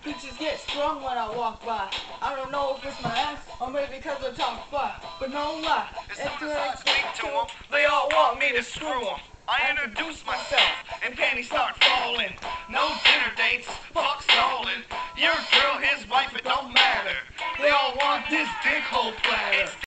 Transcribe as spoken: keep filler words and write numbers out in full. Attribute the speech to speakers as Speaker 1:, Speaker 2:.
Speaker 1: Bitches get sprung when I walk by. I don't know if it's my ass or maybe because I talk by. But no lie,
Speaker 2: as soon as I speak to them, they all want me to screw them. I introduce myself, and panties start falling. No dinner dates, fuck stalling. Your girl, his wife, it don't matter. They all want this dick hole